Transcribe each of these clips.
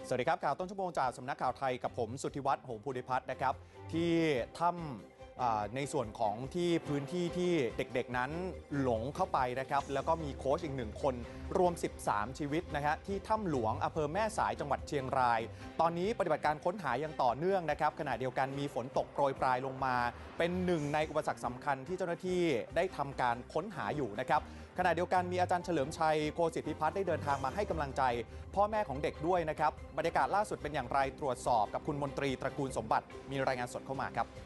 สวัสดีครับข่าวต้นชั่วโมงจากสำนักข่าวไทยกับผมสุทธิวัฒน์ หงส์ภูริพัฒน์นะครับที่ถ้ำในส่วนของที่พื้นที่ที่เด็กๆนั้นหลงเข้าไปนะครับแล้วก็มีโค้ชอีก1คนรวม13ชีวิตนะฮะที่ถ้ำหลวงอำเภอแม่สายจังหวัดเชียงรายตอนนี้ปฏิบัติการค้นหายังต่อเนื่องนะครับขณะเดียวกันมีฝนตกโปรยปลายลงมาเป็นหนึ่งในอุปสรรคสำคัญที่เจ้าหน้าที่ได้ทำการค้นหาอยู่นะครับขณะเดียวกันมีอาจารย์เฉลิมชัยโคสิทธิพัฒน์ได้เดินทางมาให้กำลังใจพ่อแม่ของเด็กด้วยนะครับบรรยากาศล่าสุดเป็นอย่างไรตรวจสอบกับคุณมนตรีตระกูลสมบัติมีรายงานสดเข้ามาครับ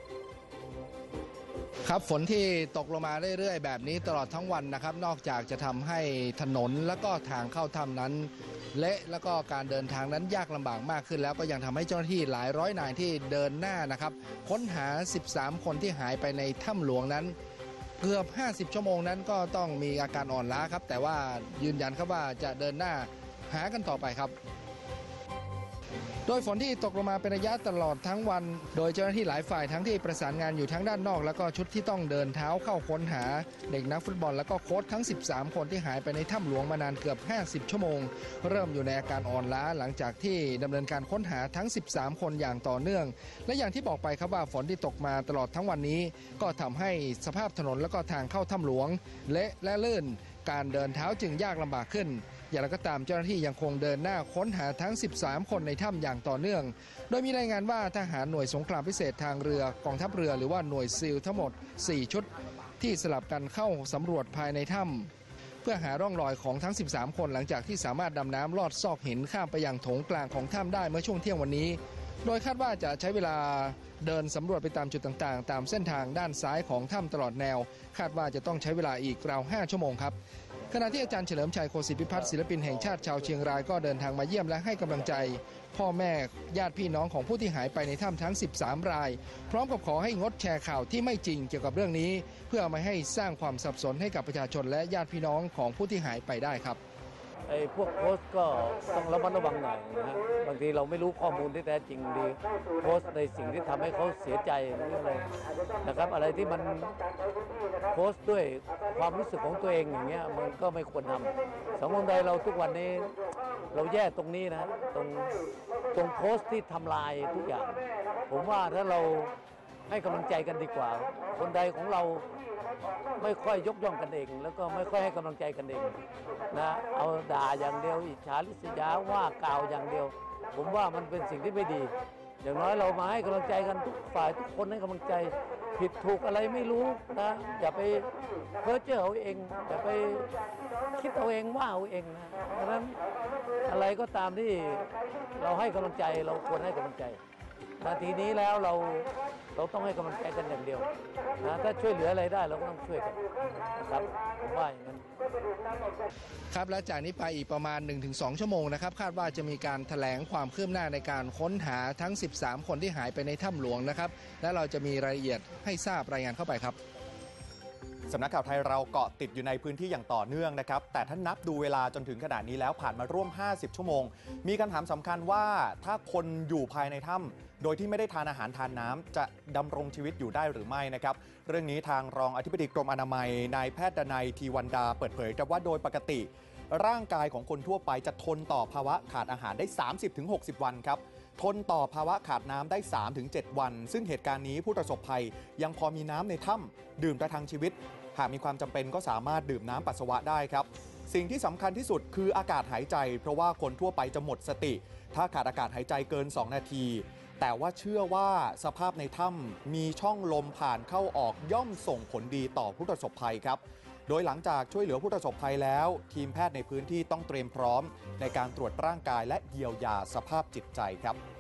ครับฝนที่ตกลงมาเรื่อยๆแบบนี้ตลอดทั้งวันนะครับนอกจากจะทำให้ถนนและก็ทางเข้าถ้ำนั้นเละแล้วก็การเดินทางนั้นยากลำบากมากขึ้นแล้วก็ยังทำให้เจ้าหน้าที่หลายร้อยนายที่เดินหน้านะครับค้นหา13คนที่หายไปในถ้ำหลวงนั้นเกือบ50ชั่วโมงนั้นก็ต้องมีอาการอ่อนล้าครับแต่ว่ายืนยันครับว่าจะเดินหน้าหากันต่อไปครับโดยฝนที่ตกลงมาเป็นระยะตลอดทั้งวันโดยเจ้าหน้าที่หลายฝ่ายทั้งที่ประสานงานอยู่ทั้งด้านนอกแล้วก็ชุดที่ต้องเดินเท้าเข้าค้นหาเด็กนักฟุตบอลแล้วก็โค้ชทั้ง13คนที่หายไปในถ้ำหลวงมานานเกือบ50ชั่วโมงเริ่มอยู่ในอาการอ่อนล้าหลังจากที่ดำเนินการค้นหาทั้ง13คนอย่างต่อเนื่องและอย่างที่บอกไปครับว่าฝนที่ตกมาตลอดทั้งวันนี้ก็ทำให้สภาพถนนแล้วก็ทางเข้าถ้ำหลวงเละและลื่นการเดินเท้าจึงยากลำบากขึ้นอย่างไรก็ตามเจ้าหน้าที่ยังคงเดินหน้าค้นหาทั้ง13คนในถ้ำอย่างต่อเนื่องโดยมีรายงานว่าทหารหน่วยสงครามพิเศษทางเรือกองทัพเรือหรือว่าหน่วยซีลทั้งหมด4ชุดที่สลับกันเข้าสำรวจภายในถ้ำเพื่อหาร่องรอยของทั้ง13คนหลังจากที่สามารถดำน้ำลอดซอกหินข้ามไปยังโถงกลางของถ้ำได้เมื่อช่วงเที่ยงวันนี้โดยคาดว่าจะใช้เวลาเดินสำรวจไปตามจุดต่างๆตามเส้นทางด้านซ้ายของถ้ำตลอดแนวคาดว่าจะต้องใช้เวลาอีกราว5ชั่วโมงครับขณะที่อาจารย์เฉลิมชัยโคสิทธิพิพัฒน์ศิลปินแห่งชาติชาวเชียงรายก็เดินทางมาเยี่ยมและให้กำลังใจพ่อแม่ญาติพี่น้องของผู้ที่หายไปในถ้ำทั้ง13รายพร้อมกับขอให้งดแชร์ข่าวที่ไม่จริงเกี่ยวกับเรื่องนี้เพื่อไม่ให้สร้างความสับสนให้กับประชาชนและญาติพี่น้องของผู้ที่หายไปได้ครับพวกโพสต์ก็ต้องระมัดระวังหน่อยนะฮะบางทีเราไม่รู้ข้อมูลที่แท้จริงดีโพสต์ในสิ่งที่ทำให้เขาเสียใจหรืออะไรนะครับอะไรที่มันโพสต์ด้วยความรู้สึกของตัวเองอย่างเงี้ยมันก็ไม่ควรทำสังคมไทยเราทุกวันนี้เราแย่ตรงนี้นะตรงโพสต์ที่ทำลายทุกอย่างผมว่าถ้าเราให้กำลังใจกันดีกว่าคนไทยของเราไม่ค่อยยกย่องกันเองแล้วก็ไม่ค่อยให้กำลังใจกันเองนะเอาด่าอย่างเดียวอิจฉาริษยาว่ากล่าวอย่างเดียวผมว่ามันเป็นสิ่งที่ไม่ดีอย่างน้อยเรามาให้กำลังใจกันทุกฝ่ายทุกคนให้กำลังใจผิดถูกอะไรไม่รู้นะอย่าไปเพ้อเจ้อเอาเองอย่าไปคิดเอาเองว่าเอาเองนะเพราะฉะนั้นอะไรก็ตามที่เราให้กำลังใจเราควรให้กำลังใจนาทีนี้แล้วเราต้องให้กำลังใจกันอย่างเดียวนะถ้าช่วยเหลืออะไรได้เราก็ต้องช่วยกันนะครับผมว่าอย่างนั้นครับและจากนี้ไปอีกประมาณ 1-2 ชั่วโมงนะครับคาดว่าจะมีการแถลงความคืบหน้าในการค้นหาทั้ง13คนที่หายไปในถ้ำหลวงนะครับและเราจะมีรายละเอียดให้ทราบรายงานเข้าไปครับสำนักข่าวไทยเราเกาะติดอยู่ในพื้นที่อย่างต่อเนื่องนะครับแต่ถ้านับดูเวลาจนถึงขนาดนี้แล้วผ่านมาร่วม50ชั่วโมงมีคำถามสำคัญว่าถ้าคนอยู่ภายในถ้ำโดยที่ไม่ได้ทานอาหารทานน้ำจะดำรงชีวิตอยู่ได้หรือไม่นะครับเรื่องนี้ทางรองอธิบดีกรมอนามัยนายแพทย์ดนัยทีวันดาเปิดเผยว่าโดยปกติร่างกายของคนทั่วไปจะทนต่อภาวะขาดอาหารได้ 30-60 วันครับทนต่อภาวะขาดน้ำได้ 3-7 วันซึ่งเหตุการณ์นี้ผู้ประสบภัยยังพอมีน้ำในถ้ำดื่มประทังชีวิตหากมีความจำเป็นก็สามารถดื่มน้ำปัสสาวะได้ครับสิ่งที่สำคัญที่สุดคืออากาศหายใจเพราะว่าคนทั่วไปจะหมดสติถ้าขาดอากาศหายใจเกิน2นาทีแต่ว่าเชื่อว่าสภาพในถ้ำมีช่องลมผ่านเข้าออกย่อมส่งผลดีต่อผู้ประสบภัยครับโดยหลังจากช่วยเหลือผู้ประสบภัยแล้วทีมแพทย์ในพื้นที่ต้องเตรียมพร้อมในการตรวจร่างกายและเยียวยาสภาพจิตใจครับ